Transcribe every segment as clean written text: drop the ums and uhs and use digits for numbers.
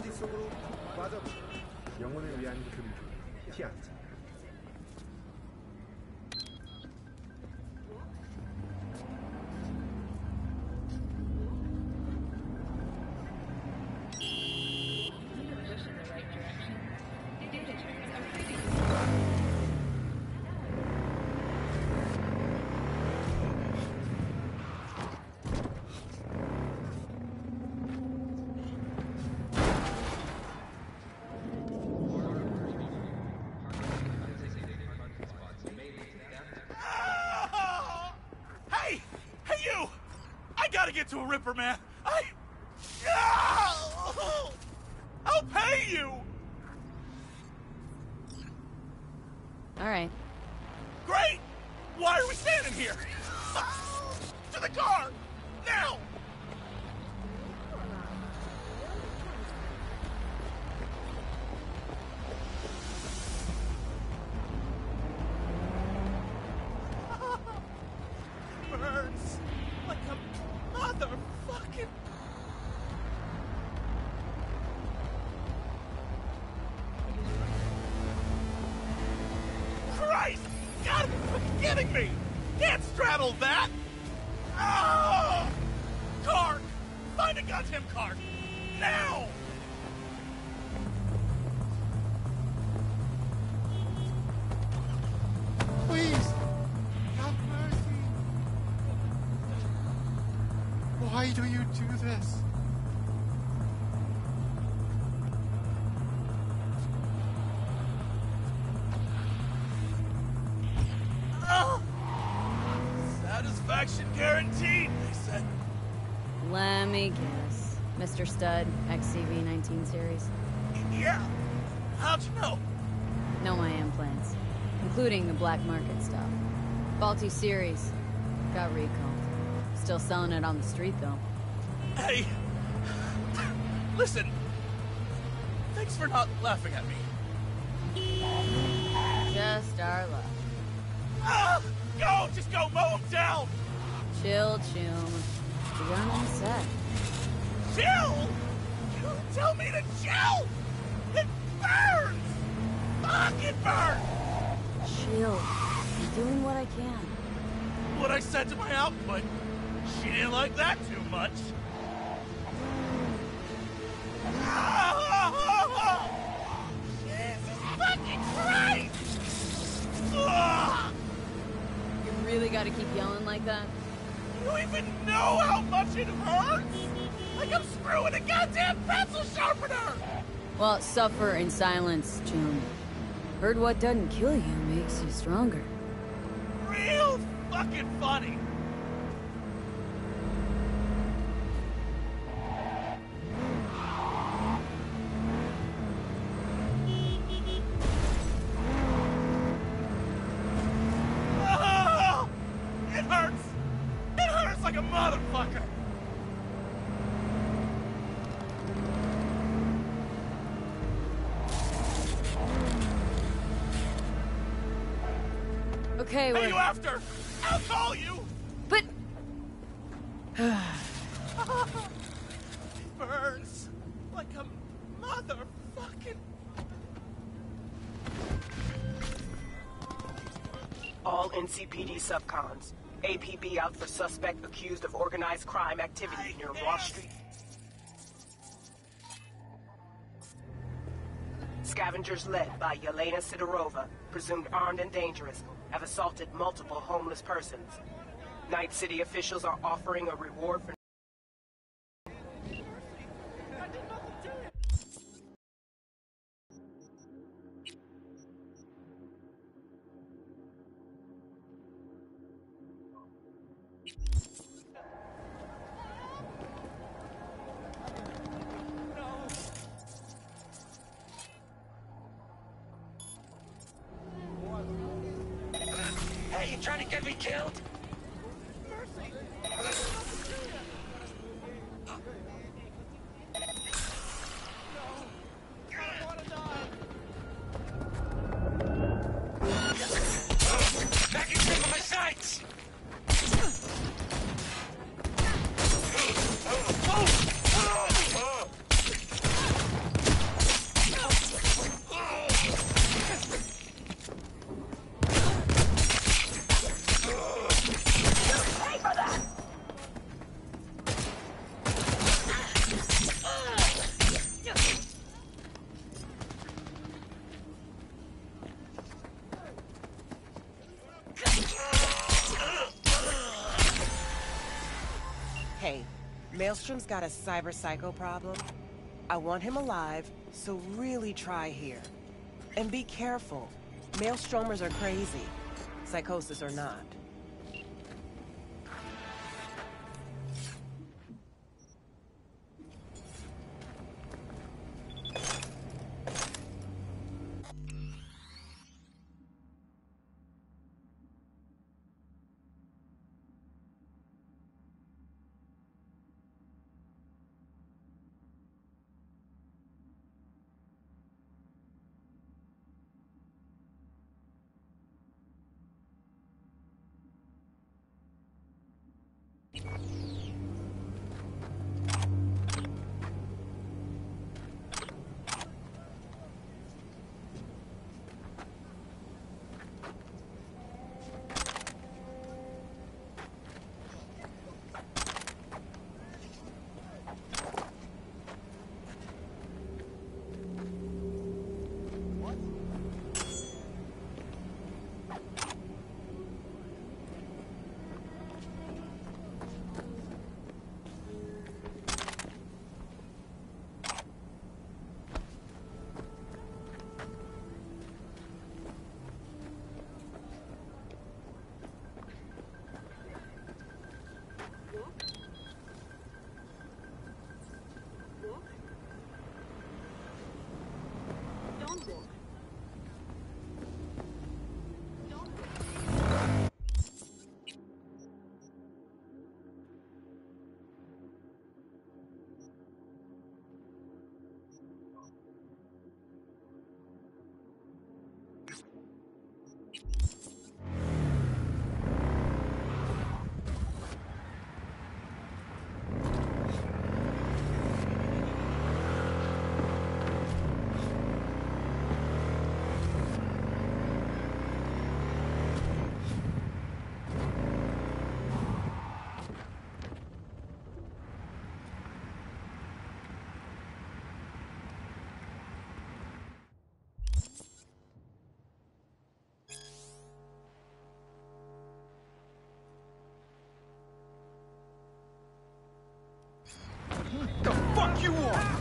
천지 속으로 빠져버려 영혼을 위한 금주 티안자. To a Ripper, man. I'll pay you. All right. Great. Why are we standing here? To the car now. Burns like a motherfucking... Christ! God, you're kidding me! Can't straddle that! Oh! Car! Find a goddamn car! Now! Please! Have mercy! Why do you do this? Oh! Satisfaction guaranteed, they said. Let me guess. Mr. Stud, XCV-19 series? Yeah. How'd you know? Know my implants. Including the black market stuff. Faulty series. Got recalled. Still selling it on the street, though. Hey! Listen! Thanks for not laughing at me. Just our luck. Ah! Go! Just go! Mow him down! Chill, Chum. You're on set. Chill? You tell me to chill? It burns! Fuck, it burns! Chill. I'm doing what I can. What I said to my output. She didn't like that too much. Jesus fucking Christ! You really gotta keep yelling like that? You even know how much it hurts? Like I'm screwing a goddamn pencil sharpener! Well, suffer in silence, Chum. Heard what doesn't kill you makes you stronger. Real fucking funny. Oh, it hurts. It hurts like a motherfucker. Okay, Hey, you after? I'll call you. But... Burns like a motherfucking... All NCPD subcons. APB out for suspect accused of organized crime activity near Ross Street. Scavengers led by Yelena Sidorova, presumed armed and dangerous, have assaulted multiple homeless persons. Night City officials are offering a reward for... Hey, you trying to get me killed? Back in shape on my sights! Hey, Maelstrom's got a cyber psycho problem. I want him alive, so really try here. And be careful. Maelstromers are crazy. Psychosis or not. The fuck you want?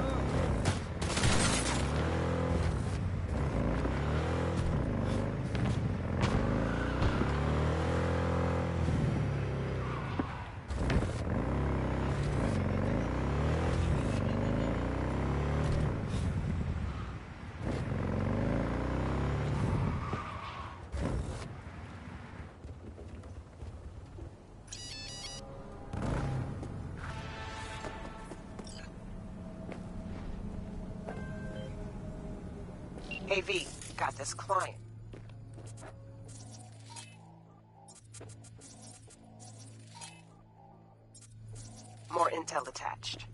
Hey V, got this client. More intel attached.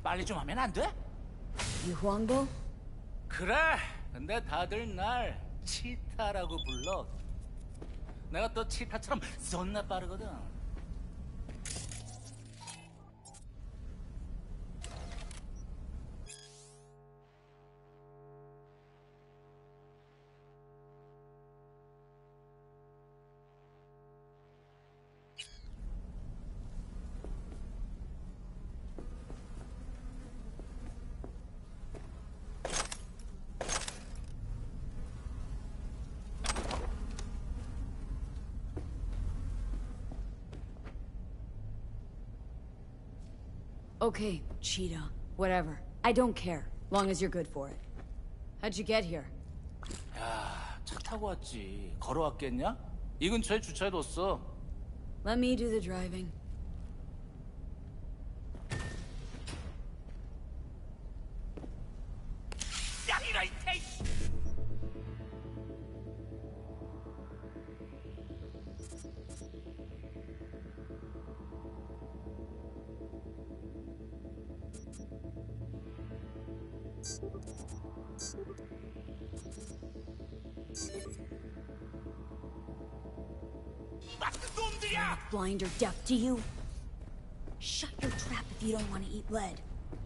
빨리 좀 하면 안 돼? Yuhuangbo? 그래. 근데 다들 날 치타라고 불러. 내가 또 치타처럼 존나 빠르거든. Okay, Cheetah. Whatever. I don't care. Long as you're good for it. How'd you get here? 야, 차 타고 왔지. 걸어왔겠냐? 이 근처에 주차해뒀어. Let me do the driving. 야, 이런 개! 놈들이야! Blind or deaf to you? Shut your trap if you don't want to eat lead.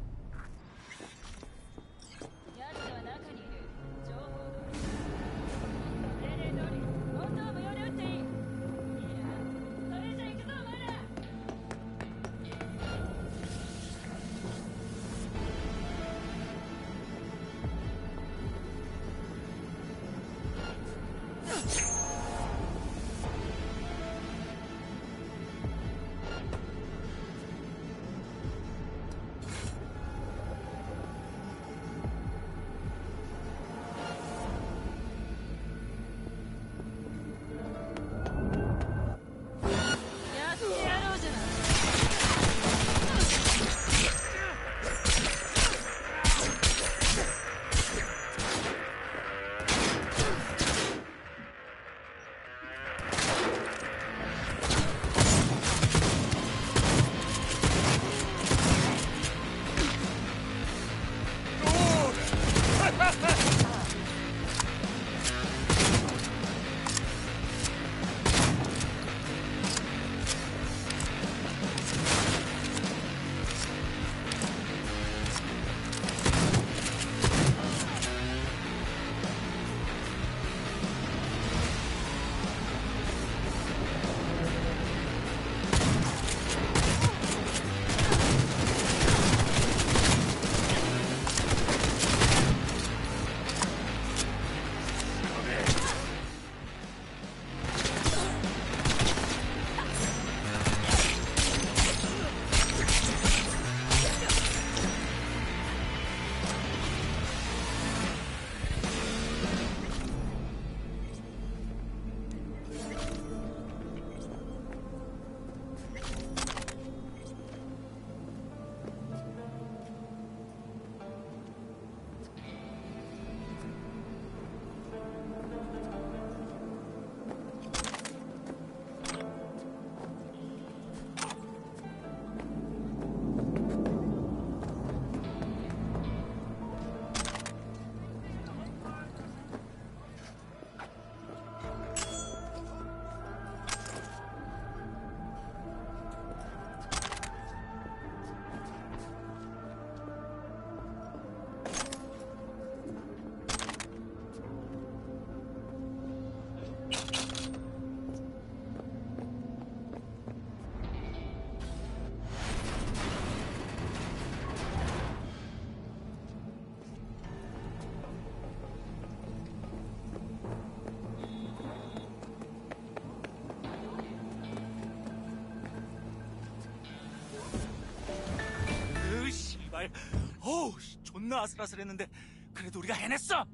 어우, 존나 아슬아슬했는데 그래도 우리가 해냈어.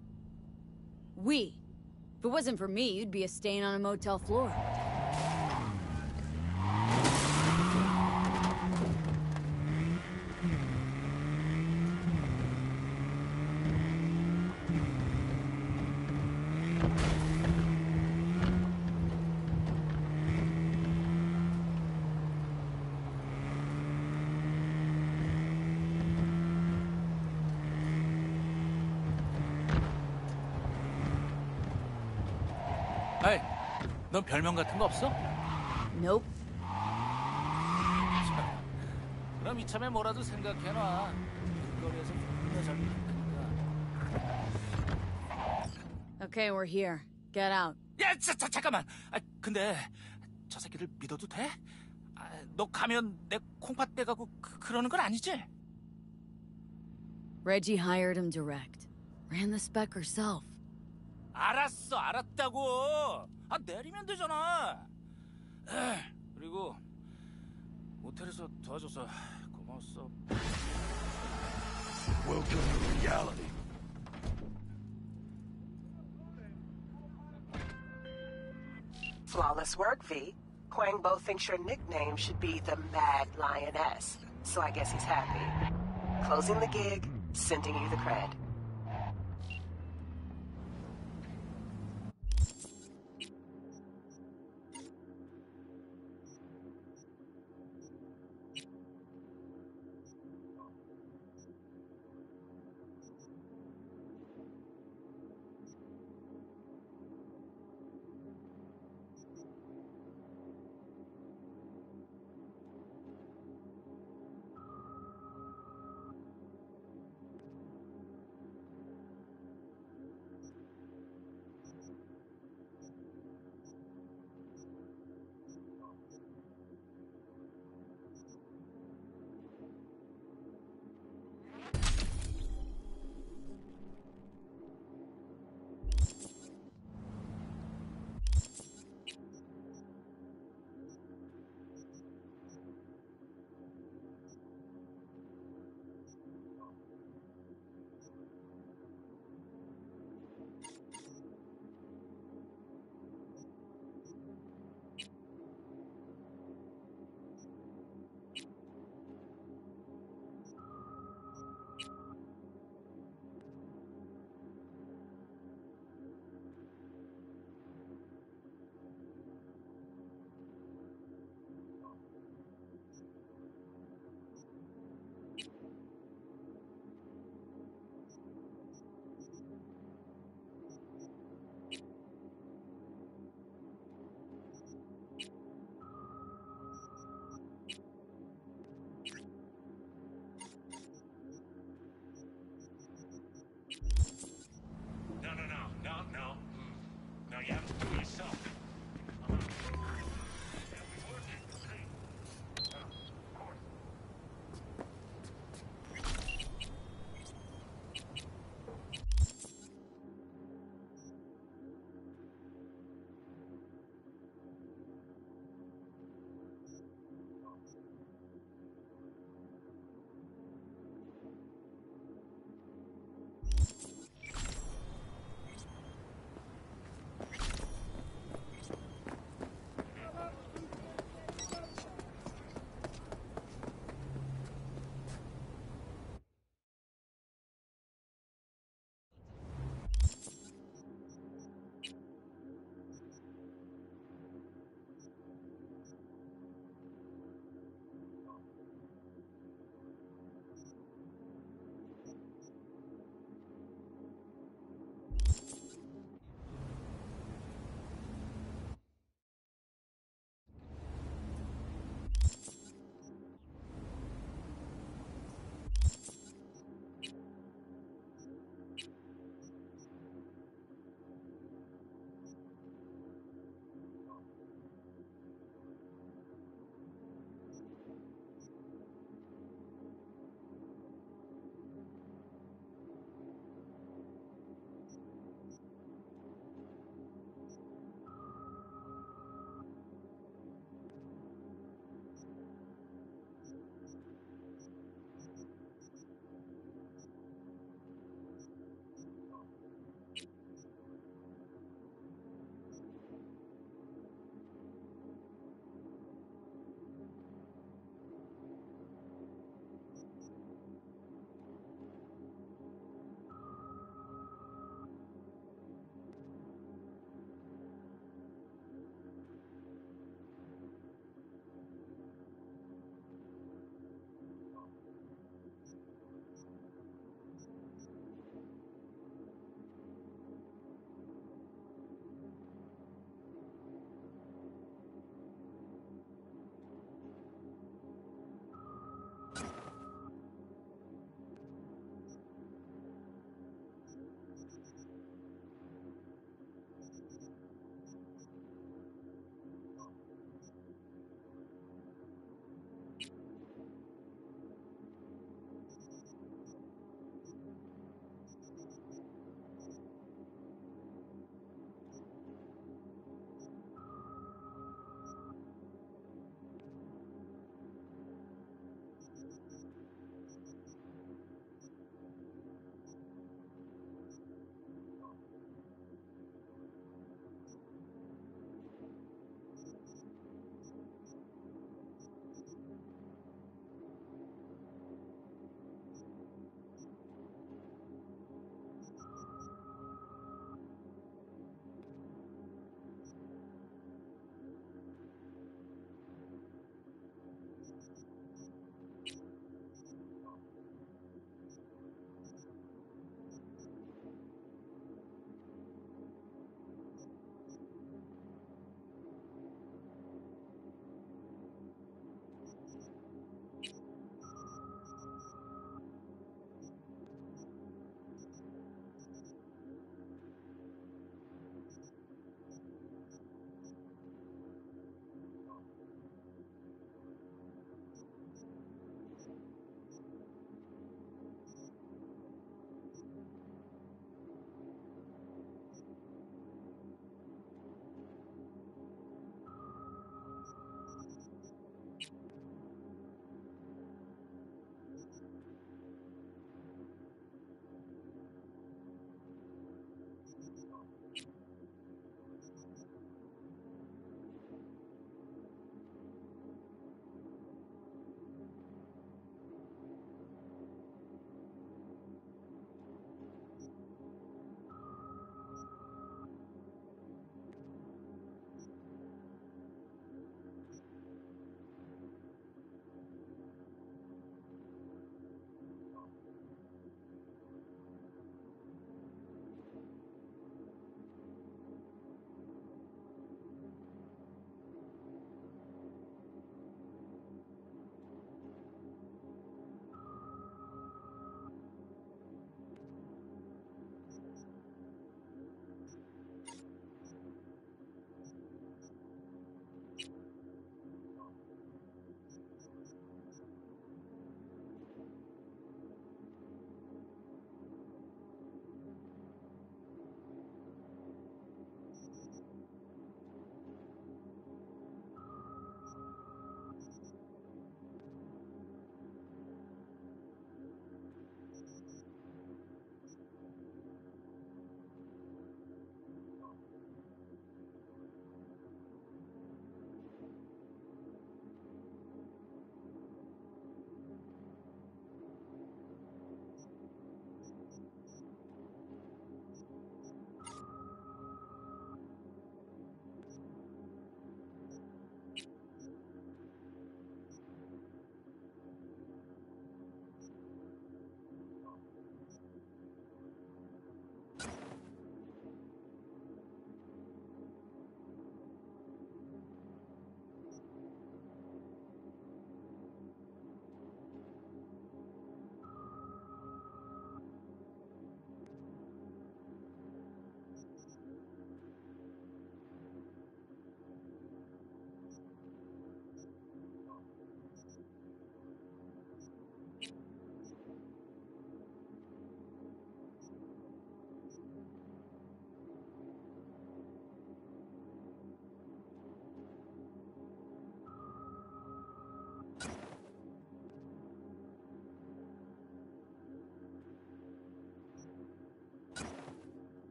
We. If it wasn't for me, you'd be a stain on a motel floor. 에이, 넌 별명 같은 거 없어? Nope. 그럼 이참에 뭐라도 생각해놔. 길거리에서 존나 잘 믿으니까. Okay, we're here. Get out. 야, 잠깐만. 근데 저 새끼들 믿어도 돼? 너 가면 내 콩팥 떼가고 그러는 건 아니지? Reggie hired him direct. Ran the spec herself. 알았다고. 내리면 되잖아. 그리고 모텔에서 도와줘서 고마웠어. Welcome to reality. Flawless work, V. Quang Bo thinks your nickname should be the Mad Lioness, so I guess he's happy. Closing the gig, sending you the cred. No. No, you have to do it yourself.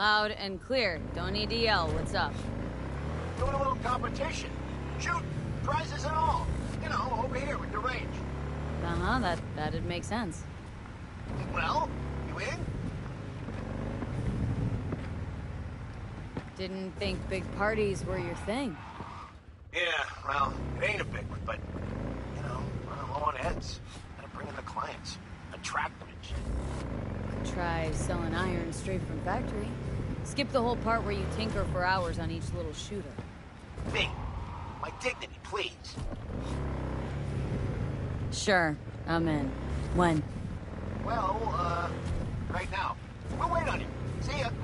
Loud and clear. Don't need to yell. What's up? Doing a little competition. Shoot, prizes and all. You know, over here with the range. Uh-huh, that'd make sense. Well, you in? Didn't think big parties were your thing. Yeah, well, it ain't a big one, but, you know, running low on heads. Gotta bring in the clients. Attract them and shit. Try selling iron straight from factory. Skip the whole part where you tinker for hours on each little shooter. Me. My dignity, please. Sure, I'm in. When? Well, right now. We'll wait on you. See ya.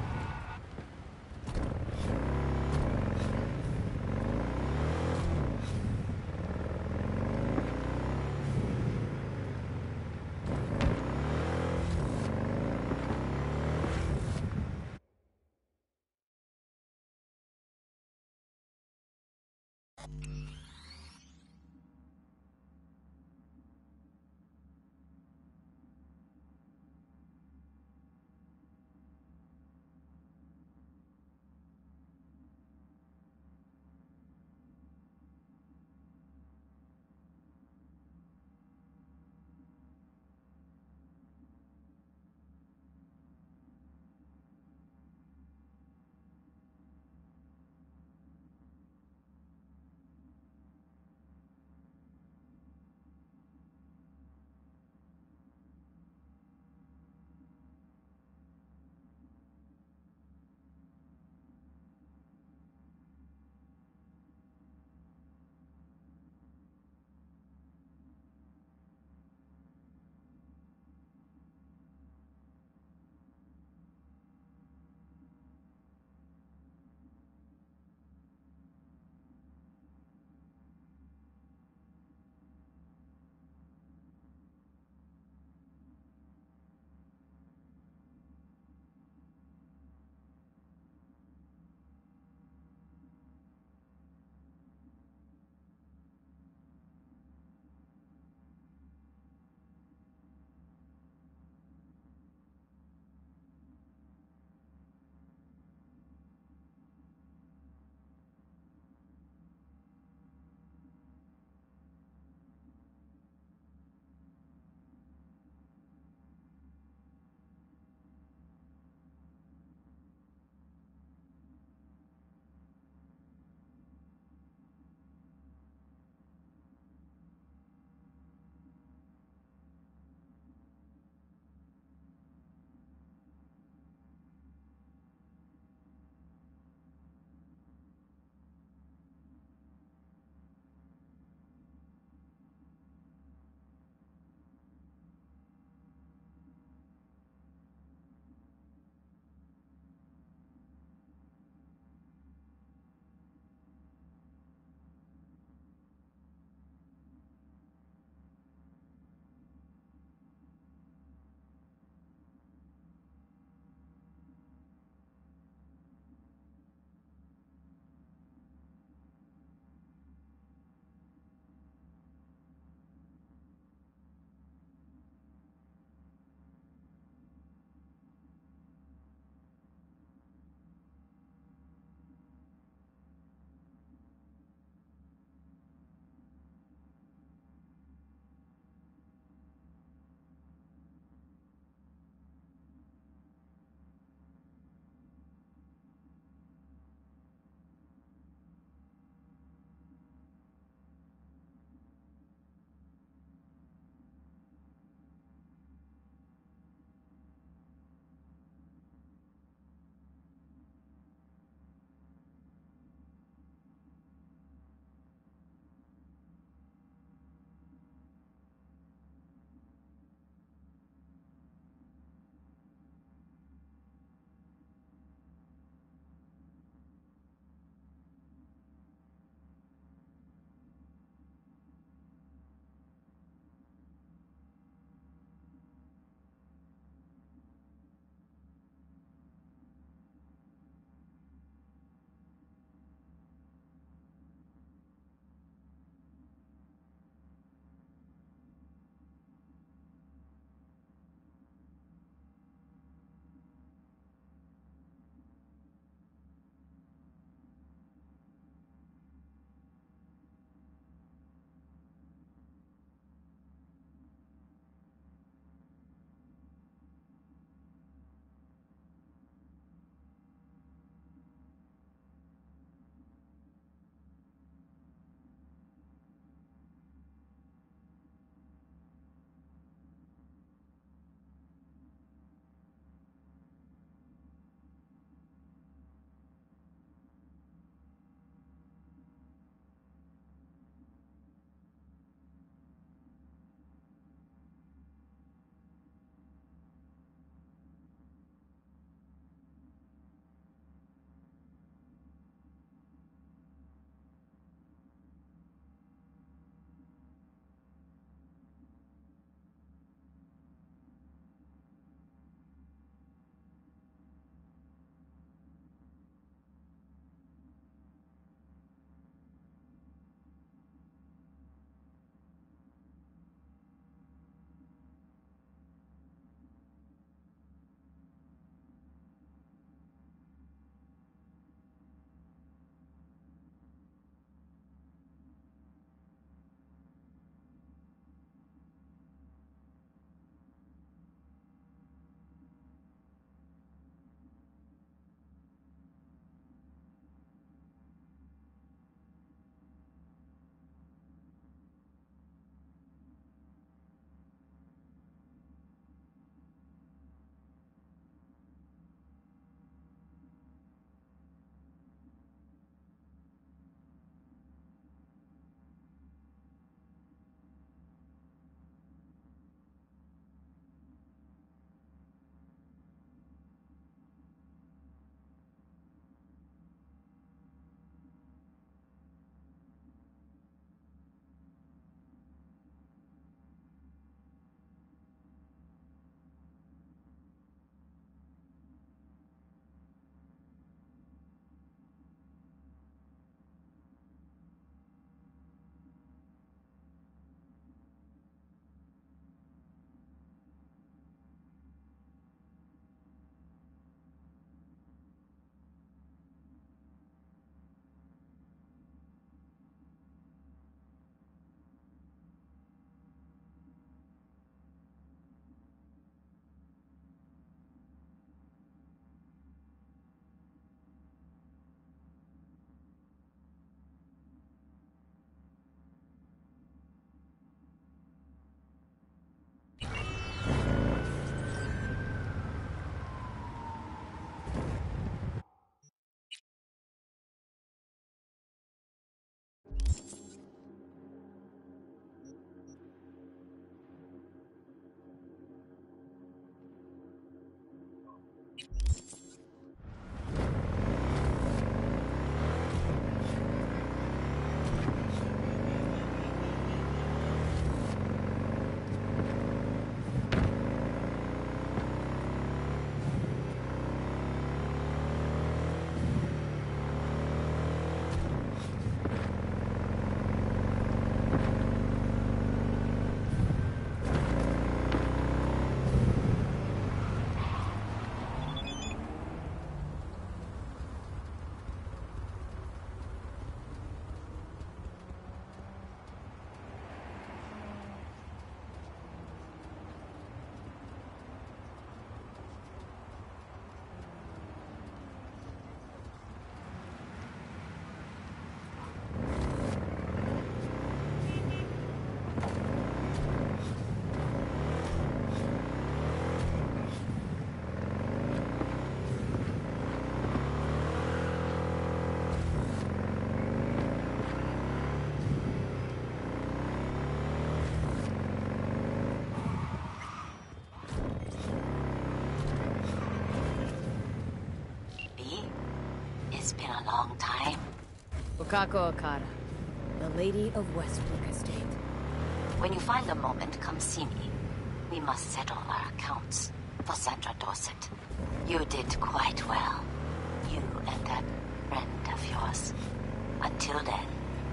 Wakako Okada, the Lady of Westbrook Estate. When you find a moment, come see me. We must settle our accounts for Sandra Dorset. You did quite well. You and that friend of yours. Until then.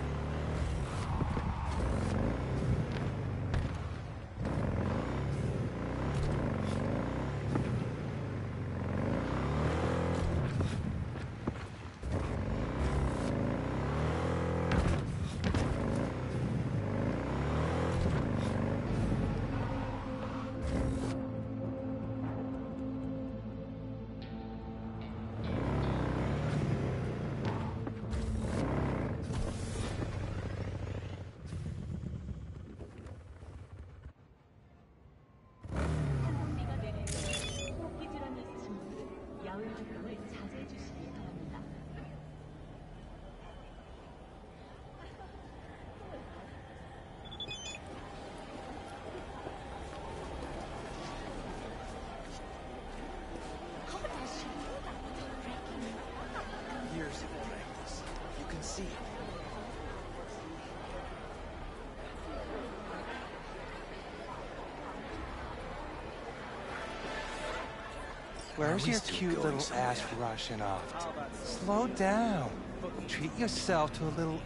Years of practice. You can see it. Where's your cute little ass rushing off to? Slow down. Treat yourself to a little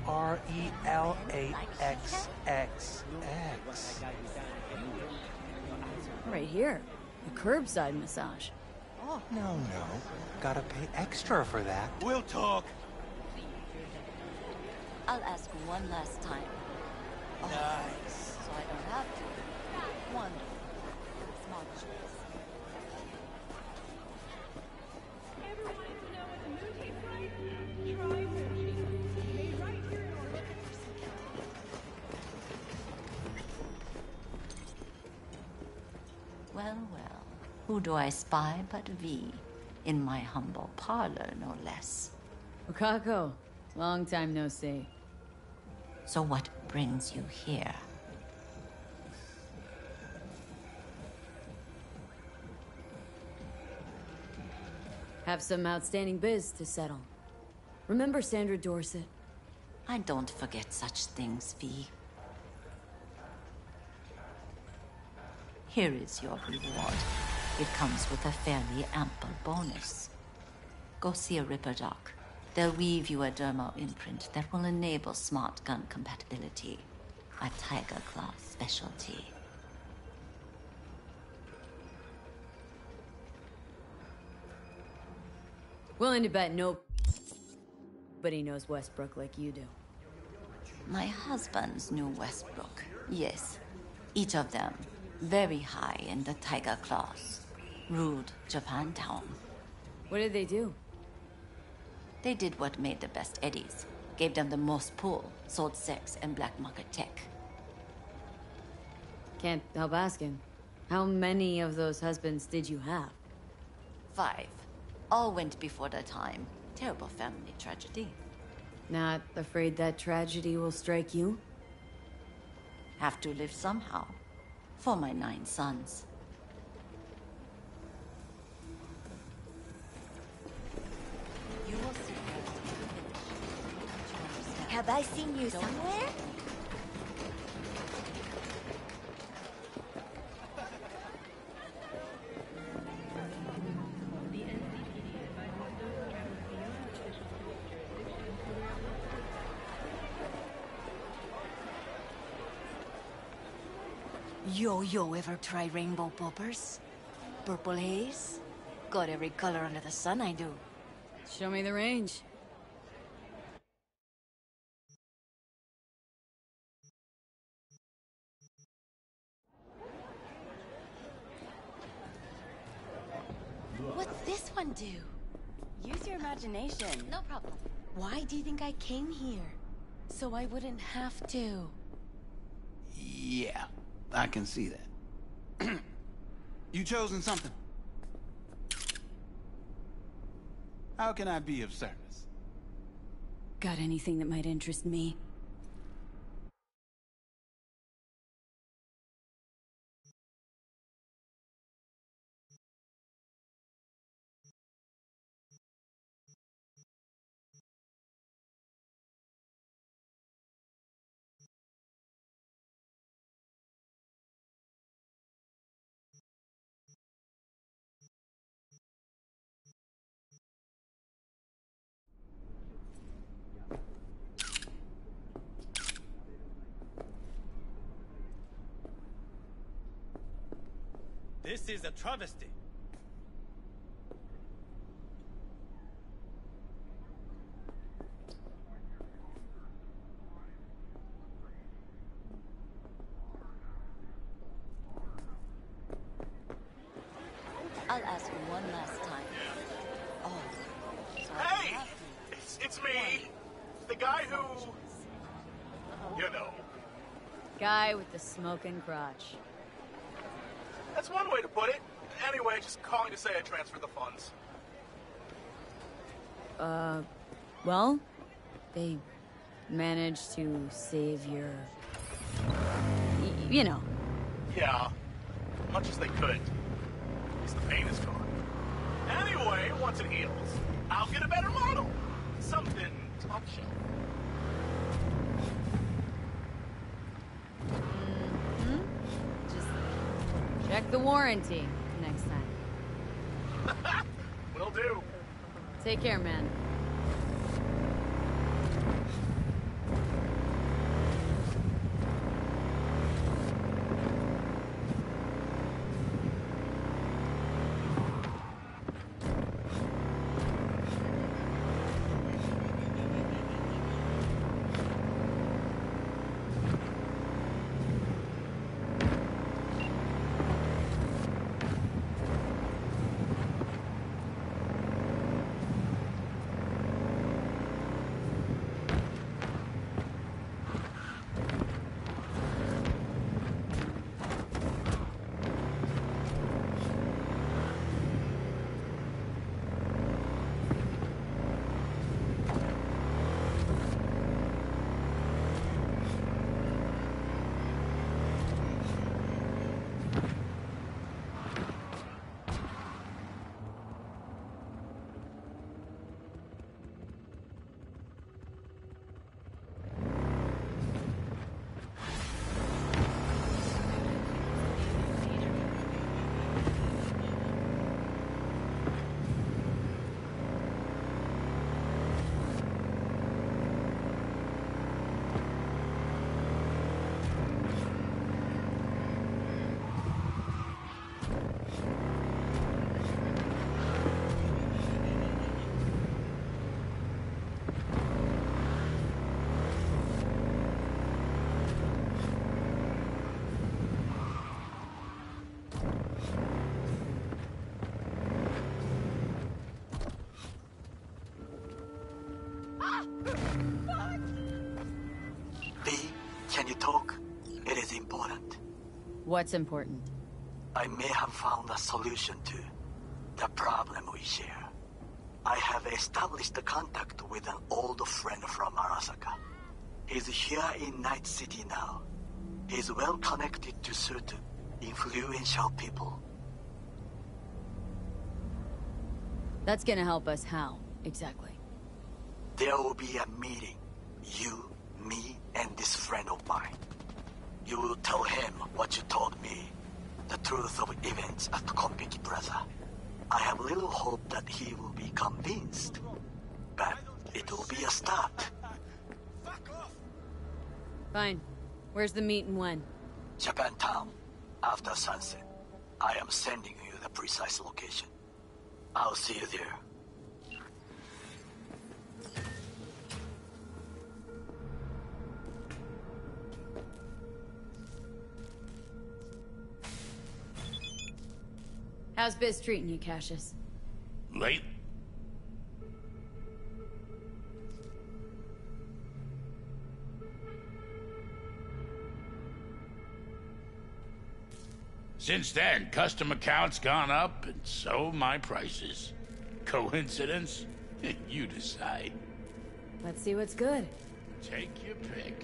RELAXXX. Right here. A curbside massage. No. Gotta pay extra for that. We'll talk. I'll ask one last time. Nice. So I don't have to. Wonderful. Smart choice. Well. Who do I spy but V? In my humble parlor, no less. Wakako, long time no see. So what brings you here? Have some outstanding biz to settle. Remember Sandra Dorset? I don't forget such things, V. Here is your reward. It comes with a fairly ample bonus. Go see a Ripper doc. They'll weave you a dermal imprint that will enable smart gun compatibility. A Tiger Claw specialty. Willing to bet nobody knows Westbrook like you do. My husband's knew Westbrook, yes. Each of them very high in the Tiger Claws. Ruled Japantown. What did they do? They did what made the best eddies. Gave them the most pull, sold sex and black market tech. Can't help asking. How many of those husbands did you have? 5. All went before their time. Terrible family tragedy. Not afraid that tragedy will strike you? Have to live somehow. For my 9 sons. You will sit there till you finish. Don't you understand? Have I seen you somewhere? Yo ever try rainbow poppers? Purple haze? Got every color under the sun, I do. Show me the range. What's this one do? Use your imagination. No problem. Why do you think I came here? So I wouldn't have to. Yeah, I can see that. You chosen something. How can I be of service? Got anything that might interest me? This is a travesty. I'll ask you one last time. Oh, so I Hey! have to. It's me! The guy who... You know. Guy with the smoking crotch. That's one way to put it. Anyway, just calling to say I transferred the funds. Well, they managed to save your... you know. Yeah. Much as they could. At least the pain is gone. Anyway, once it heals, I'll get a better model. Something top shelf. Just check the warranty next time. Will do. Take care, man. Can you talk? It is important. What's important? I may have found a solution to the problem we share. I have established a contact with an old friend from Arasaka. He's here in Night City now. He's well connected to certain influential people. That's gonna help us how, exactly? There will be a meeting. You, me, and this friend of mine. You will tell him what you told me. The truth of events at Konpeki Plaza. I have little hope that he will be convinced. But it will be a start. Fine. Where's the meet and when? Japantown. After sunset. I am sending you the precise location. I'll see you there. How's Biz treating you, Cassius? Late? Since then, customer count's gone up, and so my prices. Coincidence? You decide. Let's see what's good. Take your pick.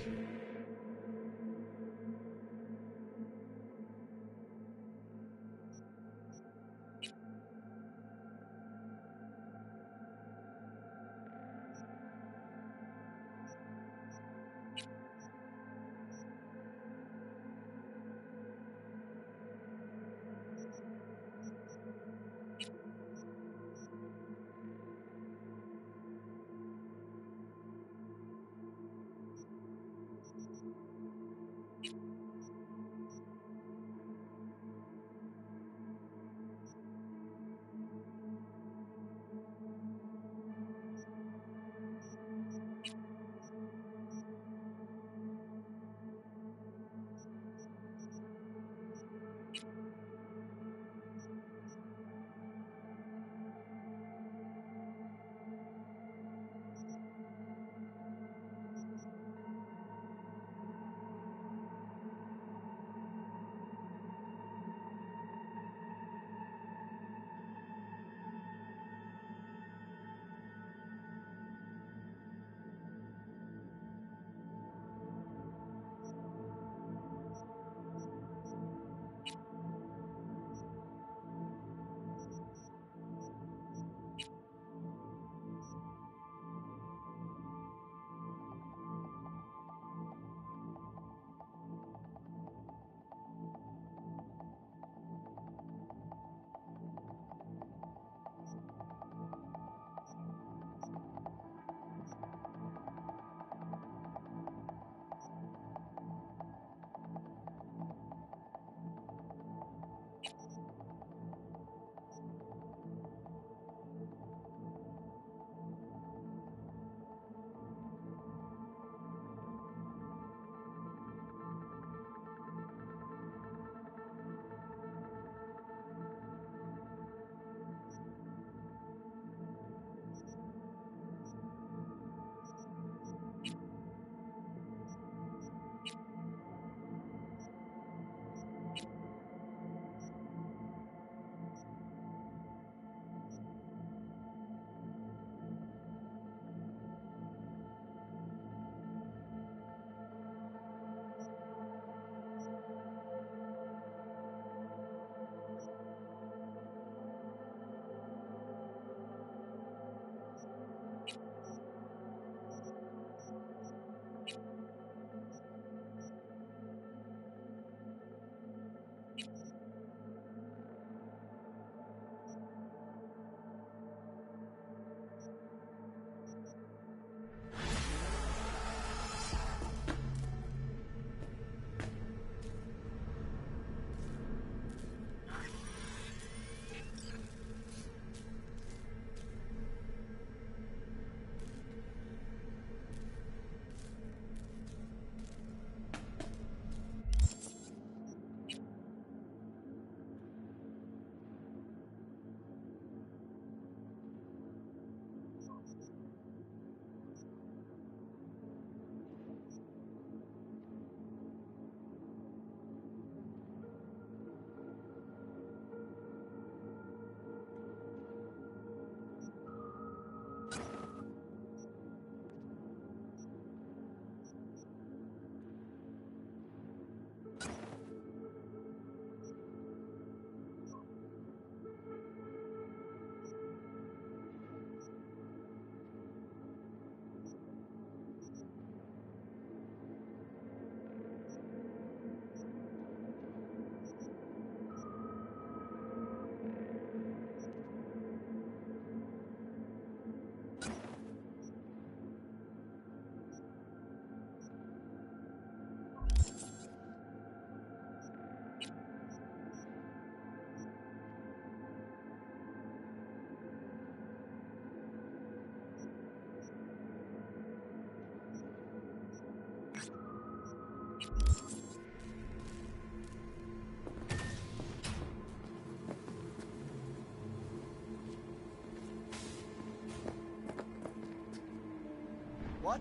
What?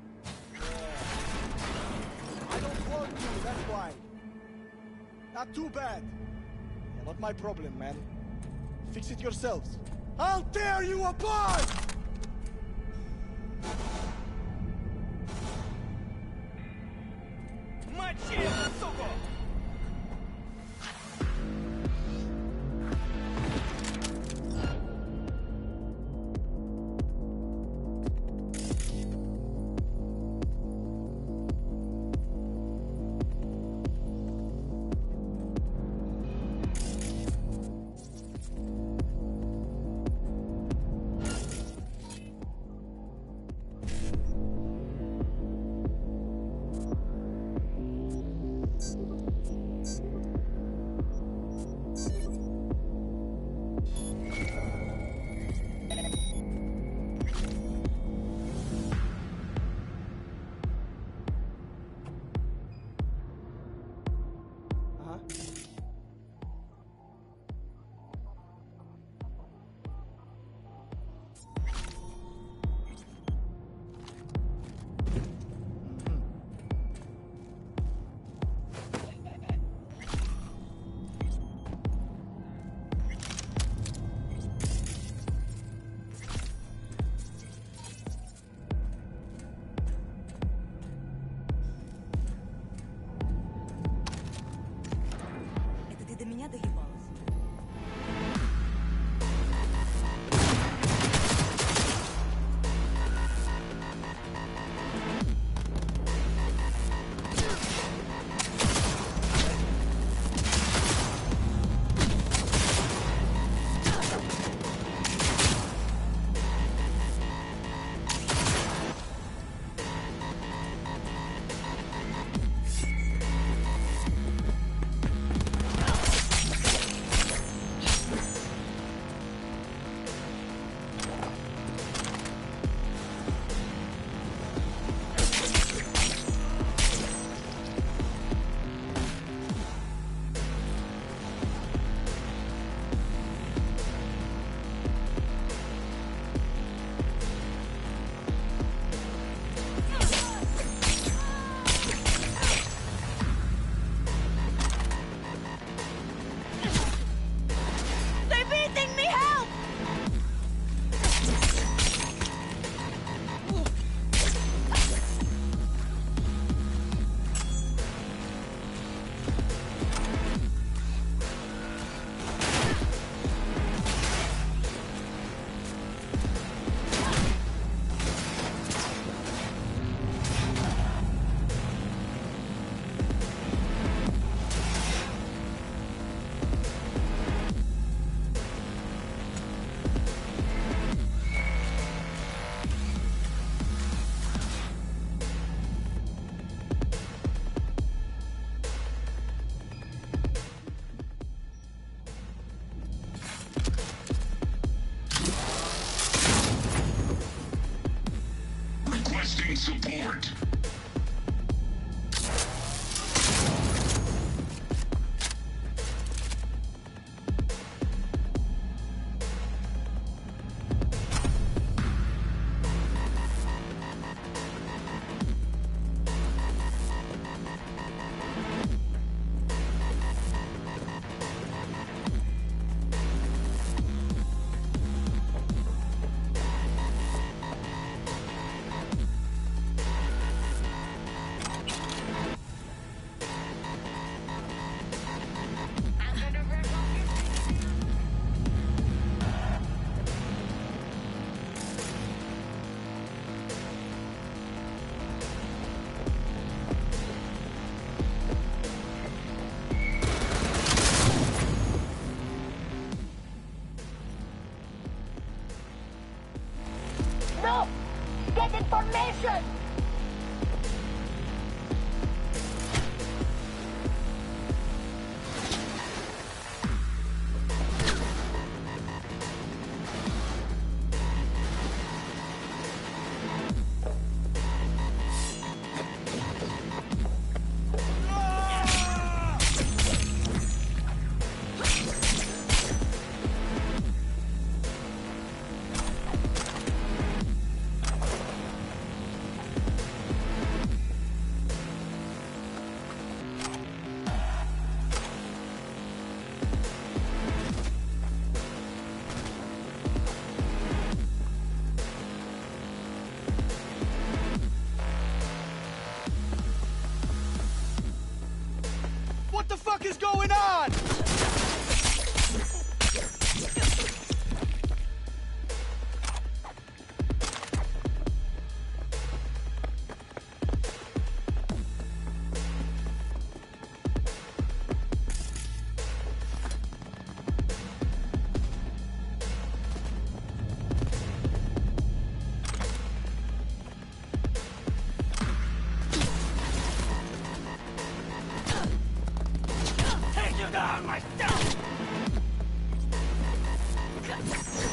I don't want to, that's why. Not too bad. Yeah, not my problem, man. Fix it yourselves. I'll tear you apart! Мочи, сука! Support. No! Get information! fuck is going on? Take you down myself!